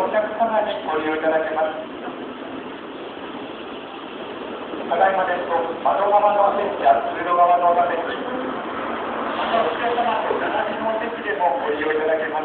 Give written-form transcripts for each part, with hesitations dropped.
お客様にご利用いただけます。ただいまですと、窓側のお席や通路側のお席、またお客様と並びのお席でもご利用いただけます。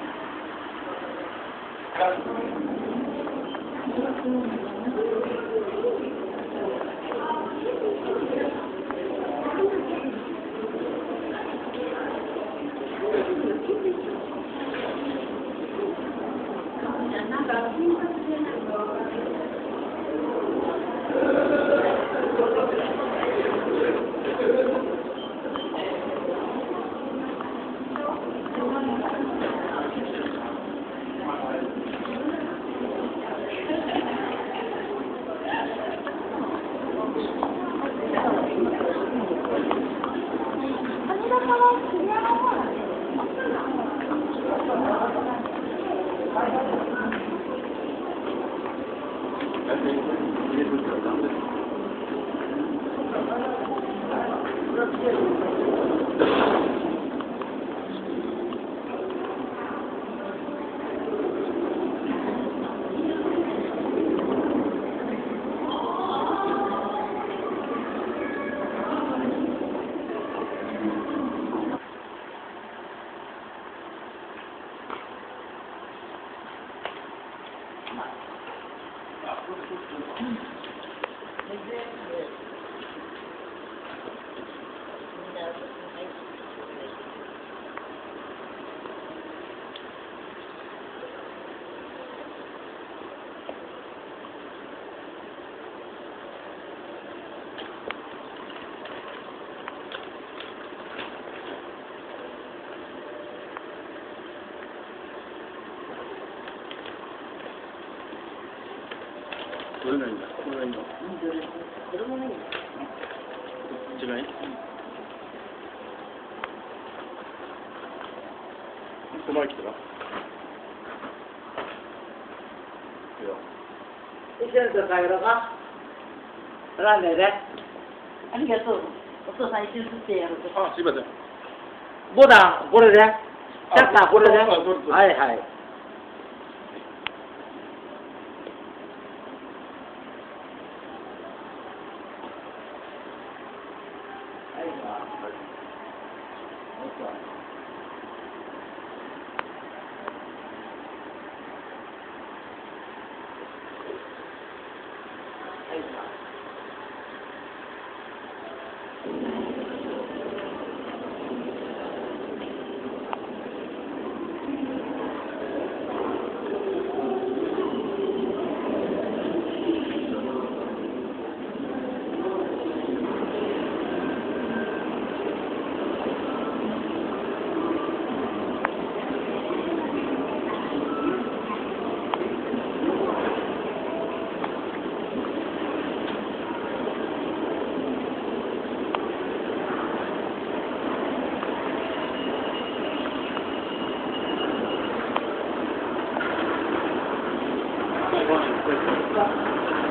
どれがいいんだ。これがいいの。 これもいい。 こっちがいい。手前来たら。いや。 一緒にと帰ろうか。ラーメンで。ありがとう。お父さん一緒に吸ってやると。 あ、すいません。 ボタンこれで。シャッターこれで。はいはい。 Thank you.